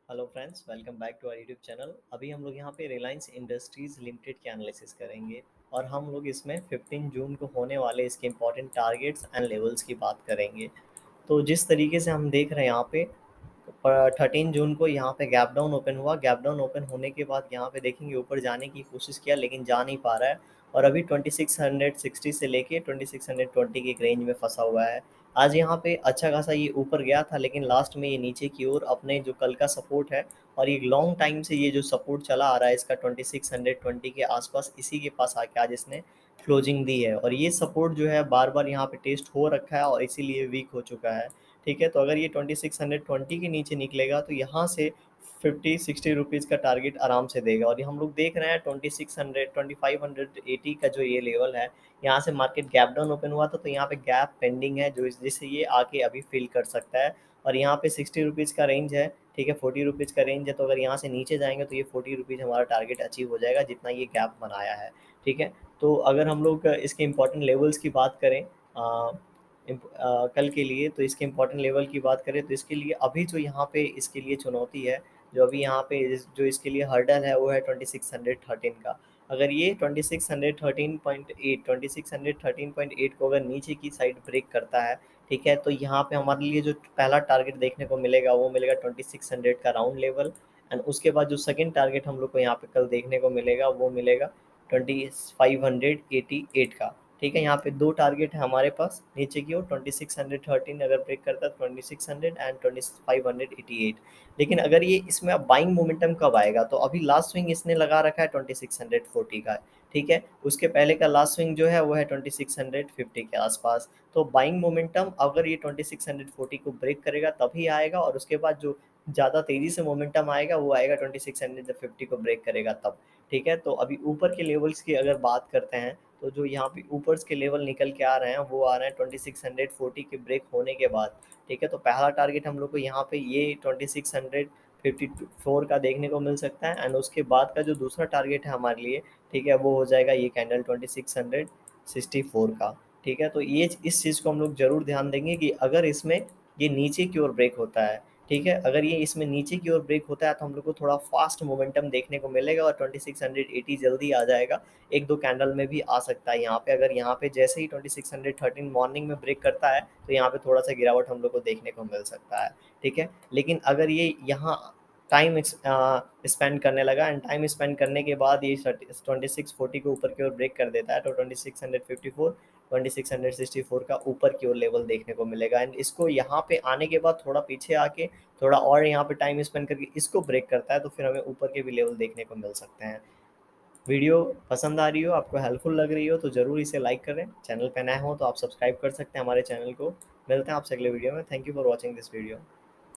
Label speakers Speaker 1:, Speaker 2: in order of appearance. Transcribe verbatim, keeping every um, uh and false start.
Speaker 1: Hello friends, welcome back to our YouTube channel. अभी हम लोग यहाँ पे रिलायंस इंडस्ट्रीज़ लिमिटेड के एनालिसिस करेंगे और हम लोग इसमें पंद्रह जून को होने वाले इसके इंपॉर्टेंट टारगेट्स एंड लेवल्स की बात करेंगे। तो जिस तरीके से हम देख रहे हैं यहाँ पे थर्टीन जून को यहाँ पे गैप डाउन ओपन हुआ। गैप डाउन ओपन होने के बाद यहाँ पे देखेंगे ऊपर जाने की कोशिश किया लेकिन जा नहीं पा रहा है और अभी ट्वेंटी सिक्स हंड्रेड सिक्सटी से लेके ट्वेंटी सिक्स हंड्रेड ट्वेंटी के रेंज में फंसा हुआ है। आज यहाँ पे अच्छा खासा ये ऊपर गया था लेकिन लास्ट में ये नीचे की ओर अपने जो कल का सपोर्ट है और ये लॉन्ग टाइम से ये जो सपोर्ट चला आ रहा है इसका ट्वेंटी सिक्स हंड्रेड ट्वेंटी के आसपास, इसी के पास आके आज इसने क्लोजिंग दी है और ये सपोर्ट जो है बार बार यहाँ पे टेस्ट हो रखा है और इसीलिए वीक हो चुका है। ठीक है, तो अगर ये ट्वेंटी सिक्स हंड्रेड ट्वेंटी के नीचे निकलेगा तो यहाँ से फिफ्टी सिक्सटी रुपीज़ का टारगेट आराम से देगा और ये हम लोग देख रहे हैं twenty six hundred twenty five hundred eighty का जो ये लेवल है, यहाँ से मार्केट गैप डाउन ओपन हुआ था तो यहाँ पे गैप पेंडिंग है जो इस- जिससे ये आके अभी फिल कर सकता है और यहाँ पे सिक्सटी रुपीज़ का रेंज है। ठीक है, फोर्टी रुपीज़ का रेंज है तो अगर यहाँ से नीचे जाएंगे तो ये फोर्टी रुपीज़ हमारा टारगेट अचीव हो जाएगा जितना ये गैप बनाया है। ठीक है, तो अगर हम लोग इसके इंपॉर्टेंट लेवल्स की बात करें आ, इम्प- आ, कल के लिए, तो इसके इंपॉर्टेंट लेवल की बात करें तो इसके लिए अभी जो यहाँ पे इसके लिए चुनौती है, जो अभी यहाँ पे इस- जो इसके लिए हर्डल है वो है ट्वेंटी सिक्स हंड्रेड थर्टीन का। अगर ये twenty six hundred thirteen point eight twenty six hundred thirteen point eight को अगर नीचे की साइड ब्रेक करता है, ठीक है, तो यहाँ पे हमारे लिए जो पहला टारगेट देखने को मिलेगा वो मिलेगा ट्वेंटी सिक्स हंड्रेड का राउंड लेवल। एंड उसके बाद जो सेकंड टारगेट हम लोग को यहाँ पे कल देखने को मिलेगा वो मिलेगा twenty five hundred eighty eight का। ठीक है, यहाँ पे दो टारगेट है हमारे पास नीचे की ओर, ट्वेंटी सिक्स हंड्रेड थर्टीन अगर ब्रेक करता है twenty six hundred and twenty five hundred eighty eight. लेकिन अगर ये इसमें अब बाइंग मोमेंटम कब आएगा, तो अभी लास्ट स्विंग इसने लगा रखा है ट्वेंटी सिक्स हंड्रेड फोर्टी का। ठीक है, उसके पहले का लास्ट स्विंग जो है वो है ट्वेंटी सिक्स हंड्रेड फिफ्टी के आसपास। तो बाइंग मोमेंटम अगर ये ट्वेंटी सिक्स हंड्रेड फोर्टी को ब्रेक करेगा तभी आएगा और उसके बाद जो ज़्यादा तेज़ी से मोमेंटम आएगा वो आएगा ट्वेंटी सिक्स हंड्रेड फिफ्टी को ब्रेक करेगा तब। ठीक है, तो अभी ऊपर के लेवल्स की अगर बात करते हैं तो जो यहाँ पे ऊपर के लेवल निकल के आ रहे हैं वो आ रहे हैं ट्वेंटी सिक्स हंड्रेड फोर्टी के ब्रेक होने के बाद। ठीक है, तो पहला टारगेट हम लोग को यहाँ पे ये twenty six hundred fifty four का देखने को मिल सकता है एंड उसके बाद का जो दूसरा टारगेट है हमारे लिए, ठीक है, वो हो जाएगा ये candle twenty six hundred sixty four का। ठीक है, तो ये इस चीज़ को हम लोग ज़रूर ध्यान देंगे कि अगर इसमें ये नीचे की ओर ब्रेक होता है, ठीक है, अगर ये इसमें नीचे की ओर ब्रेक होता है तो हम लोग को थोड़ा फास्ट मोमेंटम देखने को मिलेगा और ट्वेंटी सिक्स हंड्रेड एटी जल्दी आ जाएगा। एक दो कैंडल में भी आ सकता है यहाँ पे। अगर यहाँ पे जैसे ही twenty six hundred thirteen morning में ब्रेक करता है तो यहाँ पे थोड़ा सा गिरावट हम लोग को देखने को मिल सकता है। ठीक है, लेकिन अगर ये यहाँ टाइम स्पेंड करने लगा एंड टाइम स्पेंड करने के बाद ये ट्वेंटी सिक्स फोर्टी को ऊपर की ओर ब्रेक कर देता है तो twenty six hundred fifty four twenty six hundred sixty four का ऊपर की ओर लेवल देखने को मिलेगा एंड इसको यहाँ पे आने के बाद थोड़ा पीछे आके थोड़ा और यहाँ पे टाइम स्पेंड करके इसको ब्रेक करता है तो फिर हमें ऊपर के भी लेवल देखने को मिल सकते हैं। वीडियो पसंद आ रही हो, आपको हेल्पफुल लग रही हो तो ज़रूर इसे लाइक करें। चैनल पे नए हो तो आप सब्सक्राइब कर सकते हैं हमारे चैनल को। मिलते हैं आपसे अगले वीडियो में। Thank you for watching this video.